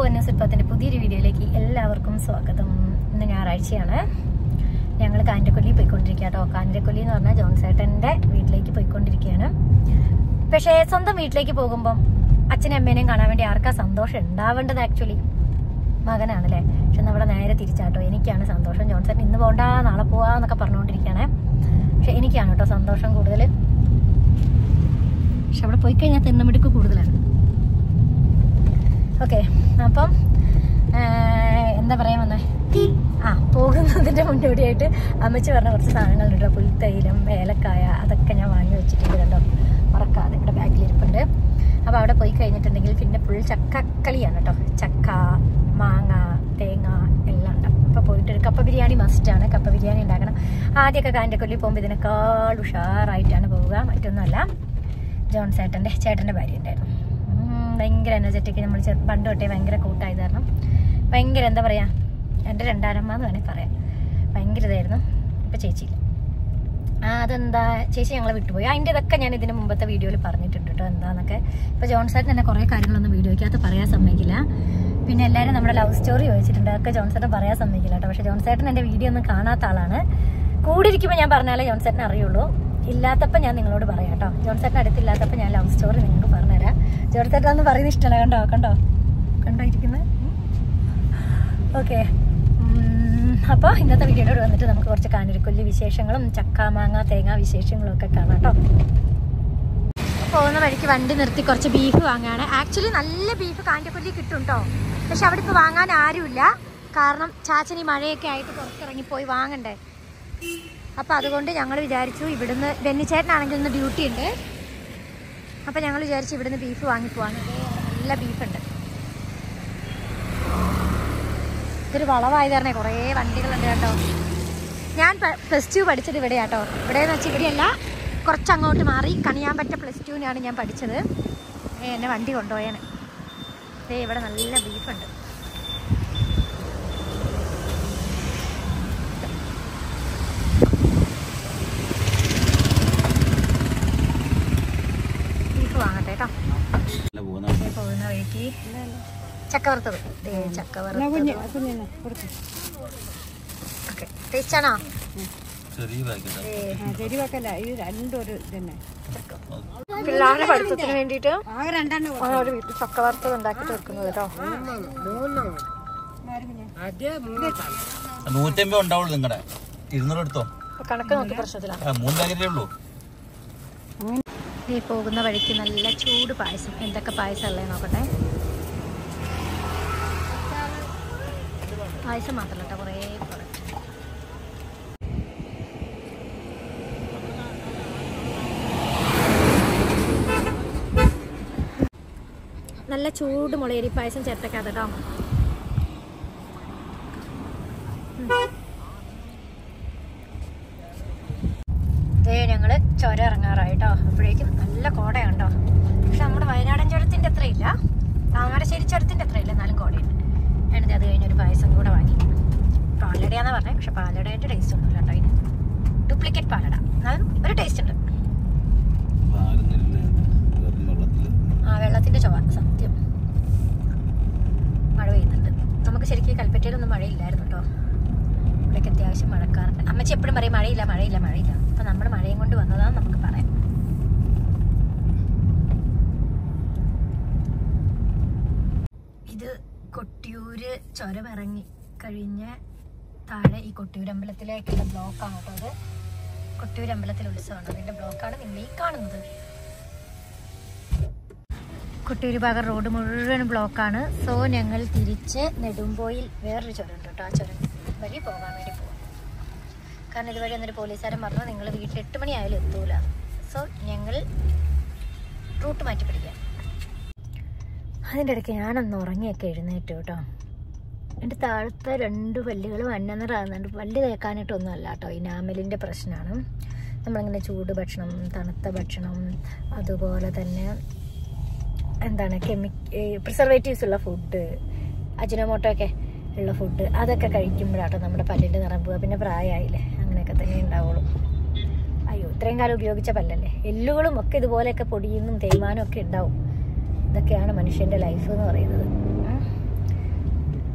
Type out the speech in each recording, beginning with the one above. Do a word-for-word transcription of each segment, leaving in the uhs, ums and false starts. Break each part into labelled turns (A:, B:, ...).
A: അന്നസിപ്പത്തിൻ്റെ പുതിയൊരു വീഡിയോയിലേക്ക് എല്ലാവർക്കും സ്വാഗതം. ഇന്ന് ഞായറാഴ്ചയാണ്. ഞങ്ങൾ കാഞ്ഞിരക്കൊല്ലി പോയിക്കൊണ്ടിരിക്കുക കേട്ടോ. കാഞ്ഞിരക്കൊല്ലി എന്ന് പറഞ്ഞാൽ ജോൺസേട്ടൻ്റെ വീട്ടിലേക്ക് പോയിക്കൊണ്ടിരിക്കുകയാണ്. പക്ഷേ സ്വന്തം വീട്ടിലേക്ക് പോകുമ്പം അച്ഛനും അമ്മേനെയും കാണാൻ വേണ്ടി ആർക്കാ സന്തോഷം ഉണ്ടാവേണ്ടത്? ആക്ച്വലി മകനാണല്ലേ. പക്ഷെ നമ്മുടെ നേരെ തിരിച്ചാട്ടോ, എനിക്കാണ് സന്തോഷം. ജോൺസേട്ടൻ ഇന്ന് പോകണ്ട നാളെ പോവാന്നൊക്കെ പറഞ്ഞുകൊണ്ടിരിക്കുകയാണേ. പക്ഷെ എനിക്കാണ് കേട്ടോ സന്തോഷം കൂടുതൽ. പക്ഷെ അവിടെ പോയി കഴിഞ്ഞാൽ തിന്നമിടുക്ക് കൂടുതലാണ്. ഓക്കെ, അപ്പം എന്താ പറയാൻ വന്നേ? ആ പോകുന്നതിൻ്റെ മുന്നോടിയായിട്ട് അമ്മച്ചി പറഞ്ഞ കുറച്ച് സാധനങ്ങളുണ്ടോ, പുൽത്തൈലം, ഏലക്കായ, അതൊക്കെ ഞാൻ വാങ്ങി വെച്ചിട്ടുണ്ട് കേട്ടോ, മറക്കാതെ. ഇവിടെ ബാഗിലിരിപ്പുണ്ട്. അപ്പോൾ അവിടെ പോയി കഴിഞ്ഞിട്ടുണ്ടെങ്കിൽ പിന്നെ ഫുൾ ചക്കക്കളിയാണ് കേട്ടോ. ചക്ക, മാങ്ങ, തേങ്ങ എല്ലാം ഉണ്ടാവും. അപ്പോൾ പോയിട്ടൊരു കപ്പ ബിരിയാണി മസ്റ്റാണ്. കപ്പ ബിരിയാണി ഉണ്ടാക്കണം. ആദ്യമൊക്കെ കാഞ്ഞിരക്കൊല്ലി പോകുമ്പോൾ ഇതിനേക്കാൾ ഉഷാറായിട്ടാണ് പോവുക. മറ്റൊന്നുമല്ല, ജോൺസേട്ടൻ്റെ ചേട്ടൻ്റെ ഭാര്യ ഉണ്ടായിരുന്നു. ഭയങ്കര എനർജറ്റിക്. നമ്മൾ പണ്ട് തൊട്ടേ ഭയങ്കര കൂട്ടായത് കാരണം ഭയങ്കര എന്താ പറയുക, എൻ്റെ രണ്ടാനമ്മ എന്ന് വേണമെങ്കിൽ പറയാം. ഭയങ്കര ഇതായിരുന്നു. ഇപ്പം ചേച്ചിയില്ല. അതെന്താ ചേച്ചി ഞങ്ങളെ വിട്ടുപോയി. അതിൻ്റെ ഇതൊക്കെ ഞാൻ ഇതിന് മുമ്പത്തെ വീഡിയോയിൽ പറഞ്ഞിട്ടുണ്ട് കേട്ടോ എന്താണെന്നൊക്കെ. ഇപ്പോൾ ജോൺസേട്ടൻ തന്നെ കുറേ കാര്യങ്ങളൊന്നും വീഡിയോയ്ക്കകത്ത് പറയാൻ സമ്മതിക്കില്ല. പിന്നെ എല്ലാവരും നമ്മുടെ ലവ് സ്റ്റോറി ചോദിച്ചിട്ടുണ്ട്. അതൊക്കെ ജോൺസേട്ടൻ പറയാൻ സമ്മതിക്കില്ല കേട്ടോ. പക്ഷേ ജോൺസേട്ടൻ എൻ്റെ വീഡിയോ ഒന്നും കാണാത്ത ആളാണ്. കൂടിയിരിക്കുമ്പോൾ ഞാൻ പറഞ്ഞാലേ ജോൺസേട്ടൻ അറിയുള്ളൂ. ഇല്ലാത്തപ്പോൾ ഞാൻ നിങ്ങളോട് പറയാം കേട്ടോ. ജോൺസേട്ടൻ അടുത്തില്ലാത്തപ്പോൾ ഞാൻ ലവ് സ്റ്റോറി നിങ്ങൾക്ക് പറഞ്ഞുതരാം. ജോൺസേട്ടൻ ഒന്നും പറയുന്നത് ഇഷ്ടമല്ല. കണ്ടോ കണ്ടോ കണ്ടോ ഇരിക്കുന്നത്. ഓക്കെ, അപ്പോൾ ഇന്നത്തെ വീഡിയോയോട് വന്നിട്ട് നമുക്ക് കുറച്ച് കാഞ്ഞിരക്കൊല്ലി വിശേഷങ്ങളും ചക്ക, മാങ്ങ, തേങ്ങ വിശേഷങ്ങളും ഒക്കെ കാണാം കേട്ടോ. പോകുന്ന വഴിക്ക് വണ്ടി നിർത്തി കുറച്ച് ബീഫ് വാങ്ങുകയാണ്. ആക്ച്വലി നല്ല ബീഫ് കാഞ്ഞിരക്കൊല്ലി കിട്ടും കേട്ടോ. പക്ഷെ അവിടെ ഇപ്പോൾ വാങ്ങാൻ ആരുമില്ല. കാരണം ചാച്ചൻ ഈ മഴയൊക്കെ ആയിട്ട് പുറത്തിറങ്ങിപ്പോയി വാങ്ങണ്ടേ. അപ്പോൾ അതുകൊണ്ട് ഞങ്ങൾ വിചാരിച്ചു ഇവിടുന്ന് ബെന്നിച്ചേട്ടനാണെങ്കിൽ ഇന്ന് ഡ്യൂട്ടി ഉണ്ട്. അപ്പോൾ ഞങ്ങൾ വിചാരിച്ചു ഇവിടുന്ന് ബീഫ് വാങ്ങിപ്പോവാണ്. നല്ല ബീഫുണ്ട്. ഇതൊരു വളവായത് കാരണം കുറേ വണ്ടികളുണ്ട് കേട്ടോ. ഞാൻ പ്ലസ് ടു പഠിച്ചത് ഇവിടെ കേട്ടോ. ഇവിടെയെന്ന് വെച്ചാൽ ഇവിടെയല്ല, കുറച്ചങ്ങോട്ട് മാറി കണിയാമ്പറ്റ പ്ലസ് ടുവിനാണ് ഞാൻ പഠിച്ചത്. എന്നെ വണ്ടി കൊണ്ടുപോയാണ്. ദേ ഇവിടെ നല്ല ബീഫുണ്ട്. ബീഫ് വാങ്ങട്ടെ കേട്ടോ. പോകുന്ന വഴിക്ക് ചക്ക വറുത്തത്. ചക്ക വറുത്തത് ഓക്കെ. ടേസ്റ്റാണോ? പിള്ളേരുടെ പഠിത്തത്തിന് വേണ്ടിയിട്ട് ഒരു വീട്ടിൽ ചക്ക വറുത്തത് ഉണ്ടാക്കിട്ട് വെക്കുന്നത് കേട്ടോ.
B: നൂറ്റമ്പത് ഉണ്ടാവുള്ളൂ നിങ്ങളുടെ. ഇരുന്നൂറ് എടുത്തോ.
A: കണക്ക് നോക്കി പ്രശ്നത്തിലാണ്.
B: മൂന്ന് പാക്കറ്റേ ഉള്ളൂ.
A: ഈ പോകുന്ന വഴിക്ക് നല്ല ചൂട് പായസം. എന്തൊക്കെ പായസം ഉള്ളത് നോക്കട്ടെ. പായസം മാത്രമല്ല കേട്ടോ, കുറേ പ്രൊഡക്റ്റ്. നല്ല ചൂട് മുളയരി പായസം ചേർത്തേക്കാതെ കേട്ടോ. ഇതേ ഞങ്ങള് ചുരം ഇറങ്ങാറായിട്ടോ. അപ്പോഴേക്കും നല്ല കോടയുണ്ടോ. പക്ഷെ നമ്മുടെ വയനാടൻ ചുരത്തിൻ്റെ അത്ര ഇല്ല, താമരശ്ശേരി ചുരത്തിൻ്റെ അത്ര ഇല്ല, എന്നാലും കോടയുണ്ട്. ഞാനിത് അത് കഴിഞ്ഞൊരു പായസം കൂടെ വാങ്ങി. പാലടയാന്ന് പറഞ്ഞത്, പക്ഷെ പാലടയുടെ ടേസ്റ്റ് ഒന്നുമില്ല കേട്ടോ. ഇതിന് ഡ്യൂപ്ലിക്കേറ്റ് പാലട, എന്നാലും ഒരു ടേസ്റ്റ് ഉണ്ട്. ആ വെള്ളത്തിൻ്റെ ചുവ സത്യം. മഴ പെയ്യുന്നുണ്ട്. നമുക്ക് ശരിക്കും കൽപ്പറ്റയിലൊന്നും മഴയില്ലായിരുന്നു കേട്ടോ. ഇവിടേക്ക് അത്യാവശ്യം മഴക്കാറുണ്ട്. അമ്മച്ചി എപ്പോഴും പറയും മഴയില്ല മഴയില്ല മഴയില്ല. അപ്പം നമ്മൾ മഴയും കൊണ്ട് വന്നതാന്ന് നമുക്ക് പറയാം. ഇത് കൊട്ടിയൂര് ചുരം ഇറങ്ങി കഴിഞ്ഞ് താഴെ ഈ കൊട്ടിയൂരമ്പലത്തിലേക്കുള്ള ബ്ലോക്കാണ് കേട്ടോ. അത് കൊട്ടിയൂരമ്പലത്തിലെ ഉത്സവമാണ്, അതിൻ്റെ ബ്ലോക്കാണ് നിങ്ങൾ ഈ കാണുന്നത്. കൊട്ടിയൂർ ഭാഗം റോഡ് മുഴുവൻ ബ്ലോക്കാണ്. സോ ഞങ്ങൾ തിരിച്ച് നെടുമ്പോയിൽ വേറൊരു ചുരം ഉണ്ട് കേട്ടോ. ആ ചുരം വഴി പോകാൻ വേണ്ടി പോകാം. കാരണം ഇതുവഴി വന്നൊരു പോലീസുകാരൻ പറഞ്ഞു നിങ്ങൾ വീട്ടിൽ എട്ട് മണി ആയാലും എത്തൂല. സോ ഞങ്ങൾ റൂട്ട് മാറ്റി പിടിക്കാം. അതിൻ്റെ ഇടയ്ക്ക് ഞാനൊന്ന് ഉറങ്ങിയൊക്കെ എഴുന്നേറ്റു കേട്ടോ. എൻ്റെ താഴത്തെ രണ്ട് പല്ലുകൾ വന്നറാകുന്നുണ്ട്. പല്ല് തേക്കാനായിട്ടൊന്നും അല്ല കേട്ടോ, ഈ നാമലിൻ്റെ പ്രശ്നമാണ്. നമ്മളിങ്ങനെ ചൂട് ഭക്ഷണം, തണുത്ത ഭക്ഷണം, അതുപോലെ തന്നെ എന്താണ് കെമിക് പ്രിസർവേറ്റീവ്സ് ഉള്ള ഫുഡ്, അജിനോമോട്ടോ ഒക്കെ ഉള്ള ഫുഡ്, അതൊക്കെ കഴിക്കുമ്പോഴാട്ടോ നമ്മുടെ പല്ലിൻ്റെ നിറം പോവുക. പിന്നെ പ്രായമായില്ലേ, അങ്ങനെയൊക്കെ തന്നെ ഉണ്ടാവുള്ളൂ. അയ്യോ, ഇത്രയും കാലം ഉപയോഗിച്ച പല്ലല്ലേ. എല്ലുകളും ഒക്കെ ഇതുപോലെയൊക്കെ പൊടിയുന്നും തേയ്മാനും ഒക്കെ ഉണ്ടാവും. ഇതൊക്കെയാണ് മനുഷ്യൻ്റെ ലൈഫ് എന്ന് പറയുന്നത്.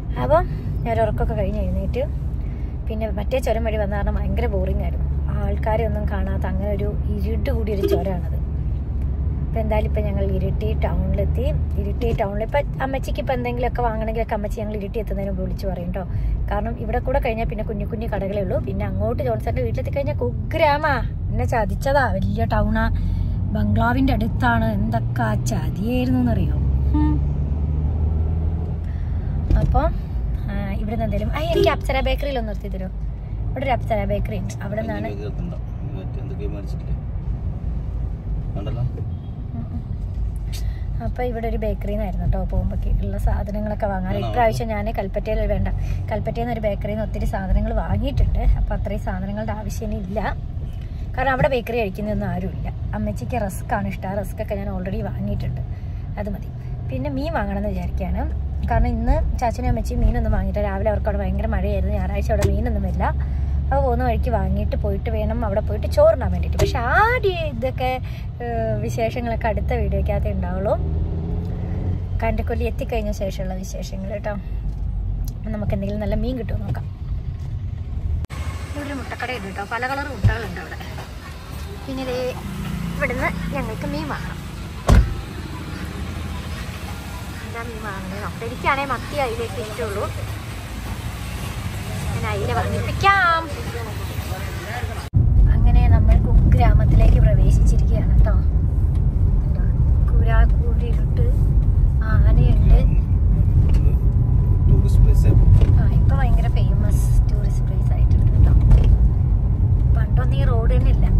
A: അപ്പം ഞാൻ ഉറക്കമൊക്കെ കഴിഞ്ഞ് എഴുന്നേറ്റ് പിന്നെ മറ്റേ ചുരം വഴി വന്ന കാരണം ഭയങ്കര ബോറിംഗ് ആയിരുന്നു. ആൾക്കാരെ ഒന്നും കാണാത്ത അങ്ങനെ ഒരു ഇരുട്ട് കൂടിയൊരു ചുരമാണത്. അപ്പോൾ എന്തായാലും ഇപ്പം ഞങ്ങൾ ഇരിട്ടി ടൗണിലെത്തി. ഇരിട്ടി ടൗണിൽ ഇപ്പം അമ്മച്ചിക്ക് ഇപ്പം എന്തെങ്കിലുമൊക്കെ വാങ്ങണമെങ്കിലൊക്കെ അമ്മച്ചി ഞങ്ങൾ ഇരിട്ടി എത്തുന്നതിന് മുമ്പ് വിളിച്ച് പറയും കേട്ടോ. കാരണം ഇവിടെ കൂടെ കഴിഞ്ഞാൽ പിന്നെ കുഞ്ഞു കുഞ്ഞു കടകളേ ഉള്ളൂ. പിന്നെ അങ്ങോട്ട് ജോൺസന്റെ വീട്ടിലെത്തി കഴിഞ്ഞാൽ കുഗ്രാമാ, എന്നെ ചതിച്ചതാ. വലിയ ടൗണാ, ബംഗ്ലാവിൻ്റെ അടുത്താണ്. എന്തൊക്കെ ചതിയായിരുന്നു എന്നറിയോ. അപ്പോൾ ഇവിടെ നിന്ന് എന്തെങ്കിലും ആ എനിക്ക് അപ്സര ബേക്കറിയിലൊന്നും നിർത്തി തരുമോ? ഇവിടെ ഒരു അപ്സര ബേക്കറി ഉണ്ട്, അവിടെ നിന്നാണ്. അപ്പോൾ ഇവിടെ ഒരു ബേക്കറിയിൽ നിന്നായിരുന്നു കേട്ടോ പോകുമ്പോഴേക്ക് ഉള്ള സാധനങ്ങളൊക്കെ വാങ്ങാറ്. ഇപ്രാവശ്യം ഞാൻ കൽപ്പറ്റയിൽ വേണ്ട കൽപ്പറ്റയിൽ നിന്ന് ഒരു ബേക്കറിയിൽ നിന്ന് ഒത്തിരി സാധനങ്ങൾ വാങ്ങിയിട്ടുണ്ട്. അപ്പോൾ അത്രയും സാധനങ്ങളുടെ ആവശ്യം ഇല്ല, കാരണം അവിടെ ബേക്കറി കഴിക്കുന്നതൊന്നും ആരുമില്ല. അമ്മച്ചിക്ക് റസ്ക്കാണ് ഇഷ്ടം, ആ റസ്ക്കൊക്കെ ഞാൻ ഓൾറെഡി വാങ്ങിയിട്ടുണ്ട്, അത് മതി. പിന്നെ മീൻ വാങ്ങണമെന്ന് വിചാരിക്കുകയാണ്, കാരണം ഇന്ന് ചാച്ചനും അമ്മച്ചിയും മീനൊന്നും വാങ്ങിയിട്ട് രാവിലെ അവർക്ക് അവിടെ ഭയങ്കര മഴയായിരുന്നു. ഞായറാഴ്ച അവിടെ മീനൊന്നും ഇല്ല. അപ്പോൾ പോകുന്ന വഴിക്ക് വാങ്ങിയിട്ട് പോയിട്ട് വേണം അവിടെ പോയിട്ട് ചോറിനാൻ വേണ്ടിയിട്ട്. പക്ഷെ ആ ഇതൊക്കെ വിശേഷങ്ങളൊക്കെ അടുത്ത വീഡിയോയ്ക്കകത്ത് ഉണ്ടാവുള്ളൂ. കണ്ടക്കൊല്ലി എത്തിക്കഴിഞ്ഞ ശേഷമുള്ള വിശേഷങ്ങൾ കേട്ടോ. നമുക്ക് എന്തെങ്കിലും നല്ല മീൻ കിട്ടുമോ നോക്കാം. ഇവിടെ ഒരു മുട്ടക്കടയുണ്ട് കേട്ടോ, പല കളർ മുട്ടകളുണ്ട് അവിടെ. പിന്നെ ഇതേ ഇവിടുന്ന് ഞങ്ങൾക്ക് മീൻ വാങ്ങണം. എന്താ മീൻ വാങ്ങണേ നോക്കാം. എനിക്കാണെങ്കിൽ മത്തി അതിലേക്ക് ഇഷ്ടമുള്ളൂ, ഞാൻ അതിലെ വാങ്ങിപ്പിക്കാം. അങ്ങനെ നമ്മൾ കുഗ്രാമത്തിലേക്ക് പ്രവേശിച്ചിരിക്കുകയാണ് കേട്ടോ. കൂരാക്കൂടിയിട്ട് ആനയുണ്ട്. ആ ഇപ്പൊ ഭയങ്കര ഫേമസ് ടൂറിസ്റ്റ് പ്ലേസ് ആയിട്ടുണ്ട് കേട്ടോ. പണ്ടൊന്നും ഈ റോഡ് തന്നെ ഇല്ല.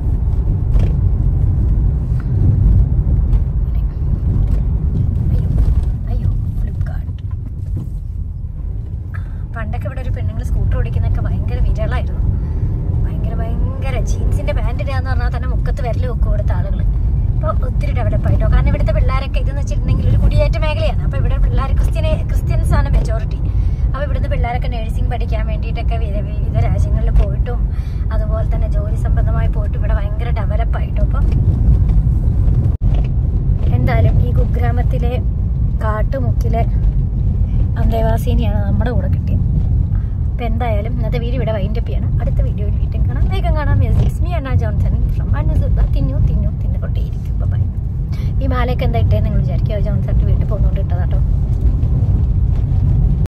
A: അയ്യോ ഫ്ലിപ്കാർട്ട്. പണ്ടൊക്കെ ഇവിടെ ഒരു പെണ്ണുങ്ങൾ സ്കൂട്ടർ ഓടിക്കുന്നതൊക്കെ ഭയങ്കര വിരളായിരുന്നു. ഭയങ്കര ഭയങ്കര ജീൻസിന്റെ പാൻറ് ഇടാന്ന് പറഞ്ഞാൽ തന്നെ മുക്കത്ത് വിരൽ വെക്കും ഇവിടുത്തെ ആളുകൾ. ഇപ്പോൾ ഒത്തിരി ഡെവലപ്പ് ആയിട്ടോ, കാരണം ഇവിടുത്തെ പിള്ളേരൊക്കെ ഇതെന്ന് വെച്ചിട്ടുണ്ടെങ്കിൽ ഒരു കുടിയേറ്റ മേഖലയാണ്. അപ്പോൾ ഇവിടെ പിള്ളേർ ക്രിസ്ത്യനെ ക്രിസ്ത്യൻസ് ആണ് മെജോറിറ്റി. അപ്പോൾ ഇവിടുത്തെ പിള്ളേരൊക്കെ നഴ്സിംഗ് പഠിക്കാൻ വേണ്ടിയിട്ടൊക്കെ വിവിധ രാജ്യങ്ങളിൽ പോയിട്ടും അതുപോലെ തന്നെ ജോലി സംബന്ധമായി പോയിട്ടും ഇവിടെ ഭയങ്കര ഡെവലപ്പ് ആയിട്ടോ. അപ്പം എന്തായാലും ഈ കുഗ്രാമത്തിലെ കാട്ടുമുക്കിലെ അന്തേവാസിനിയാണ് നമ്മുടെ കൂടെ കിട്ടിയത്. അപ്പം എന്തായാലും ഇന്നത്തെ വീഡിയോ ഇവിടെ വൈൻഡപ്പ് ചെയ്യണം. അടുത്ത വീഡിയോയിൽ വീണ്ടും കാണാം, വേഗം കാണാം. മീ അണ്ണ ജോൺസൺ ഫ്രം അന്നസുദ്ധ. തിന്നു തിന്നു തിന്നുകൊണ്ടേയിരിക്കും. ബൈ. ഈ മാലയൊക്കെ എന്താ ഇട്ടേന്ന് നിങ്ങൾ വിചാരിക്കുക, ജോൺസൺ വീട്ടിൽ പോകുന്നോണ്ട് ഇട്ടതാട്ടോ.